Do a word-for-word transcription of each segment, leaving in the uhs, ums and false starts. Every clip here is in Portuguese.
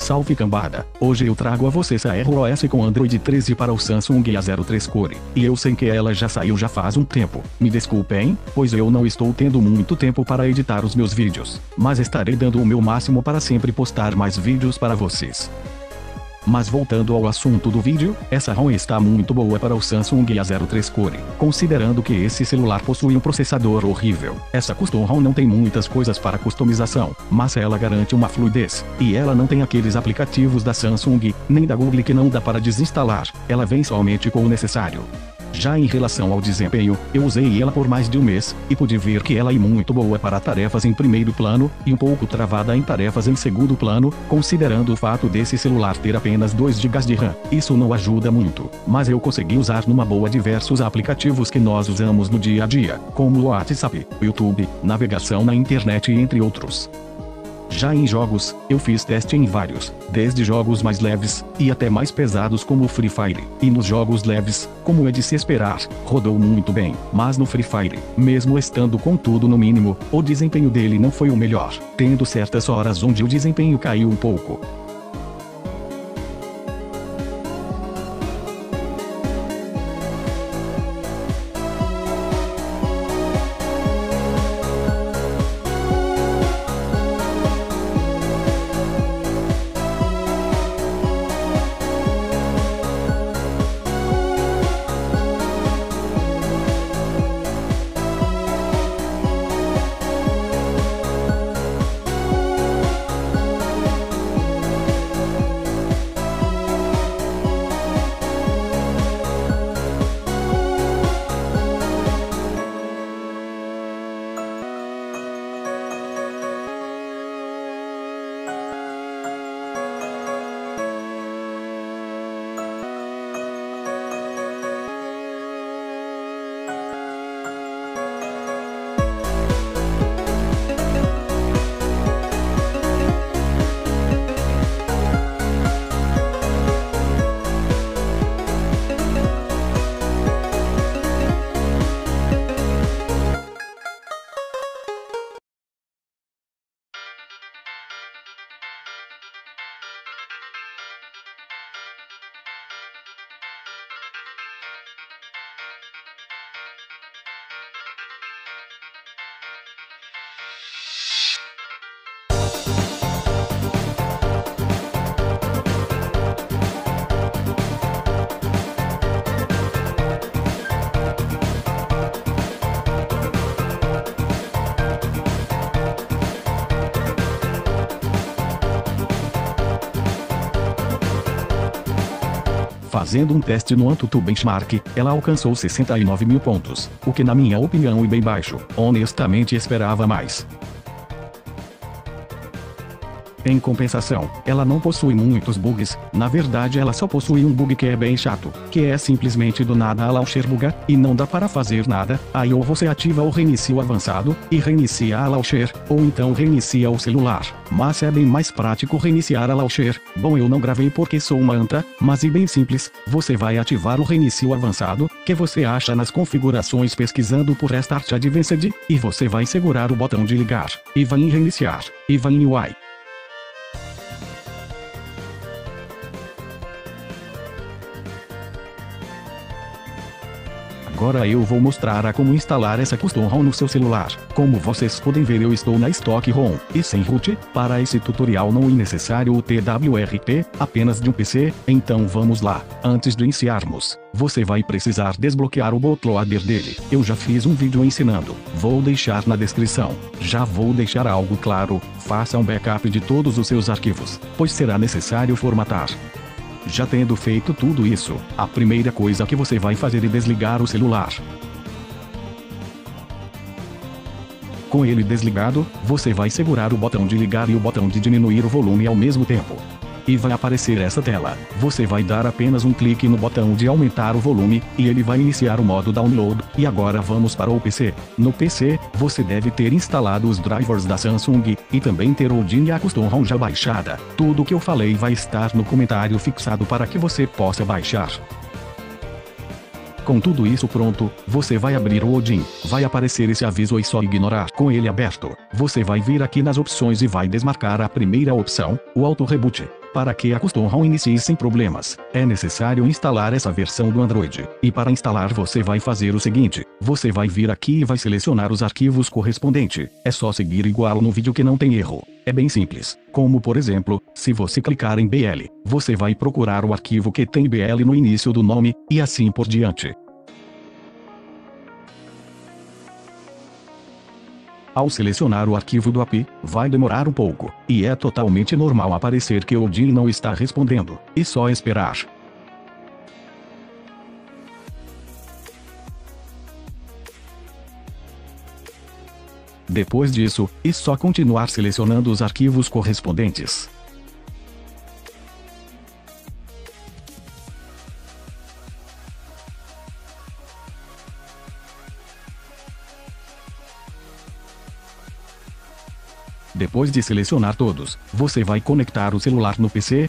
Salve cambada, hoje eu trago a vocês a iOS com Android treze para o Samsung A zero três Core, e eu sei que ela já saiu já faz um tempo, me desculpem, pois eu não estou tendo muito tempo para editar os meus vídeos, mas estarei dando o meu máximo para sempre postar mais vídeos para vocês. Mas voltando ao assunto do vídeo, essa ROM está muito boa para o Samsung A zero três Core, considerando que esse celular possui um processador horrível. Essa custom ROM não tem muitas coisas para customização, mas ela garante uma fluidez, e ela não tem aqueles aplicativos da Samsung, nem da Google que não dá para desinstalar, ela vem somente com o necessário. Já em relação ao desempenho, eu usei ela por mais de um mês, e pude ver que ela é muito boa para tarefas em primeiro plano, e um pouco travada em tarefas em segundo plano, considerando o fato desse celular ter apenas dois gigas de RAM. Isso não ajuda muito, mas eu consegui usar numa boa diversos aplicativos que nós usamos no dia a dia, como o WhatsApp, YouTube, navegação na internet e entre outros. Já em jogos, eu fiz teste em vários, desde jogos mais leves, e até mais pesados como o Free Fire, e nos jogos leves, como é de se esperar, rodou muito bem, mas no Free Fire, mesmo estando com tudo no mínimo, o desempenho dele não foi o melhor, tendo certas horas onde o desempenho caiu um pouco. Fazendo um teste no AnTuTu Benchmark, ela alcançou sessenta e nove mil pontos, o que na minha opinião é bem baixo, honestamente esperava mais. Em compensação, ela não possui muitos bugs, na verdade ela só possui um bug que é bem chato, que é simplesmente do nada a launcher buga, e não dá para fazer nada, aí ou você ativa o reinicio avançado, e reinicia a launcher, ou então reinicia o celular, mas é bem mais prático reiniciar a launcher. Bom, eu não gravei porque sou uma anta, mas é bem simples, você vai ativar o reinicio avançado, que você acha nas configurações pesquisando por Restart Advanced, e você vai segurar o botão de ligar, e vai em reiniciar, e vai em U I. Agora eu vou mostrar a como instalar essa custom ROM no seu celular. Como vocês podem ver, eu estou na Stock ROM, e sem root. Para esse tutorial não é necessário o T W R P, apenas de um P C, então vamos lá. Antes de iniciarmos, você vai precisar desbloquear o bootloader dele. Eu já fiz um vídeo ensinando, vou deixar na descrição. Já vou deixar algo claro, faça um backup de todos os seus arquivos, pois será necessário formatar. Já tendo feito tudo isso, a primeira coisa que você vai fazer é desligar o celular. Com ele desligado, você vai segurar o botão de ligar e o botão de diminuir o volume ao mesmo tempo. E vai aparecer essa tela. Você vai dar apenas um clique no botão de aumentar o volume, e ele vai iniciar o modo download. E agora vamos para o P C. No P C, você deve ter instalado os drivers da Samsung, e também ter o D I N e a custom ROM já baixada. Tudo o que eu falei vai estar no comentário fixado para que você possa baixar. Com tudo isso pronto, você vai abrir o O D I N, vai aparecer esse aviso e só ignorar. Com ele aberto, você vai vir aqui nas opções e vai desmarcar a primeira opção, o Auto Reboot. Para que a Custom ROM inicie sem problemas, é necessário instalar essa versão do Android. E para instalar você vai fazer o seguinte, você vai vir aqui e vai selecionar os arquivos correspondentes. É só seguir igual no vídeo que não tem erro. É bem simples, como por exemplo, se você clicar em B L, você vai procurar o arquivo que tem B L no início do nome, e assim por diante. Ao selecionar o arquivo do A P I, vai demorar um pouco, e é totalmente normal aparecer que o Odin não está respondendo, e só esperar. Depois disso, é só continuar selecionando os arquivos correspondentes. Depois de selecionar todos, você vai conectar o celular no P C.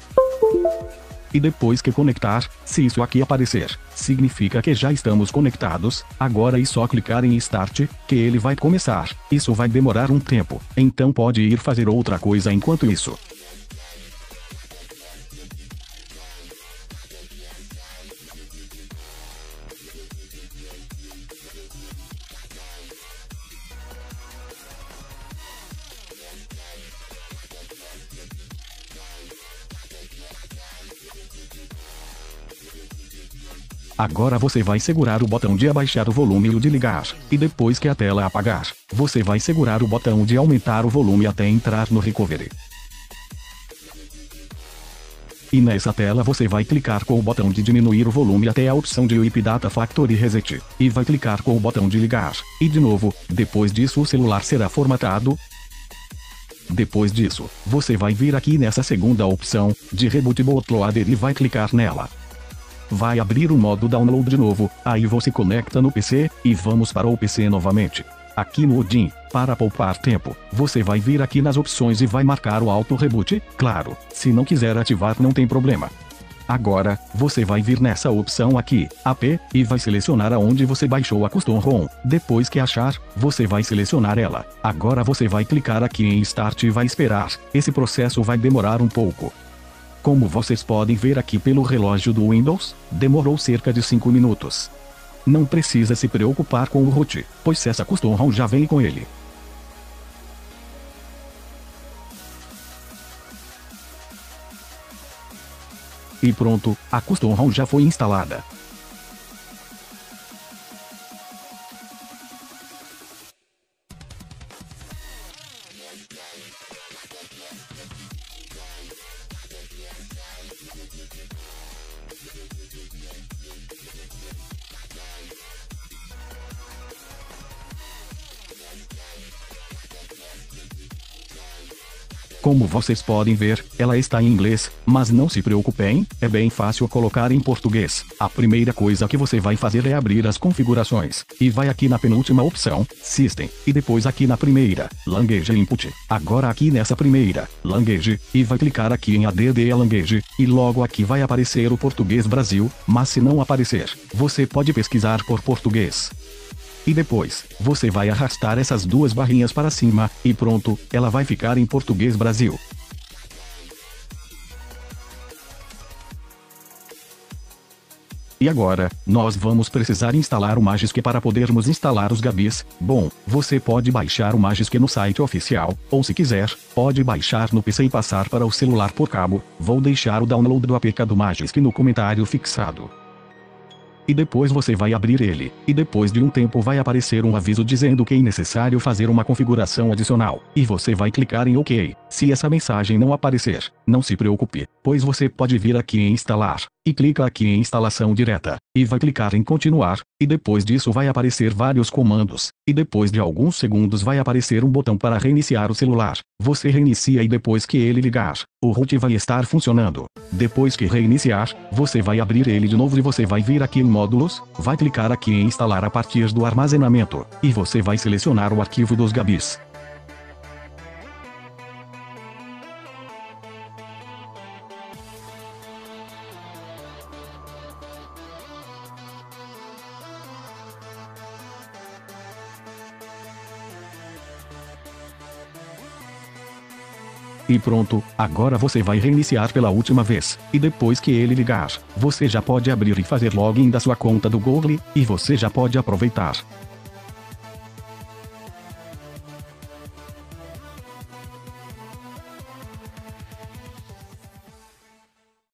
E depois que conectar, se isso aqui aparecer, significa que já estamos conectados. Agora é só clicar em Start, que ele vai começar. Isso vai demorar um tempo, então pode ir fazer outra coisa enquanto isso. Agora você vai segurar o botão de abaixar o volume e o de ligar, e depois que a tela apagar, você vai segurar o botão de aumentar o volume até entrar no Recovery. E nessa tela você vai clicar com o botão de diminuir o volume até a opção de Wipe Data Factory Reset, e vai clicar com o botão de ligar, e de novo, depois disso o celular será formatado. Depois disso, você vai vir aqui nessa segunda opção, de Reboot Bootloader e vai clicar nela. Vai abrir o modo download de novo, aí você conecta no P C, e vamos para o P C novamente. Aqui no Odin, para poupar tempo, você vai vir aqui nas opções e vai marcar o Auto Reboot, claro, se não quiser ativar não tem problema. Agora, você vai vir nessa opção aqui, A P, e vai selecionar aonde você baixou a Custom ROM. Depois que achar, você vai selecionar ela. Agora você vai clicar aqui em Start e vai esperar, esse processo vai demorar um pouco. Como vocês podem ver aqui pelo relógio do Windows, demorou cerca de cinco minutos. Não precisa se preocupar com o root, pois essa Custom ROM já vem com ele. E pronto, a Custom ROM já foi instalada. Como vocês podem ver, ela está em inglês, mas não se preocupem, é bem fácil colocar em português. A primeira coisa que você vai fazer é abrir as configurações, e vai aqui na penúltima opção, System, e depois aqui na primeira, Language Input. Agora aqui nessa primeira, Language, e vai clicar aqui em Add Language, e logo aqui vai aparecer o Português Brasil, mas se não aparecer, você pode pesquisar por português. E depois, você vai arrastar essas duas barrinhas para cima, e pronto, ela vai ficar em Português Brasil. E agora, nós vamos precisar instalar o Magisk para podermos instalar os Gabis. Bom, você pode baixar o Magisk no site oficial, ou se quiser, pode baixar no P C e passar para o celular por cabo. Vou deixar o download do A P K do Magisk no comentário fixado. E depois você vai abrir ele, e depois de um tempo vai aparecer um aviso dizendo que é necessário fazer uma configuração adicional, e você vai clicar em OK. Se essa mensagem não aparecer, não se preocupe, pois você pode vir aqui em instalar, e clica aqui em instalação direta, e vai clicar em continuar, e depois disso vai aparecer vários comandos, e depois de alguns segundos vai aparecer um botão para reiniciar o celular. Você reinicia e depois que ele ligar, o root vai estar funcionando. Depois que reiniciar, você vai abrir ele de novo e você vai vir aqui em módulos, vai clicar aqui em instalar a partir do armazenamento, e você vai selecionar o arquivo dos Gabis. E pronto, agora você vai reiniciar pela última vez, e depois que ele ligar, você já pode abrir e fazer login da sua conta do Google, e você já pode aproveitar.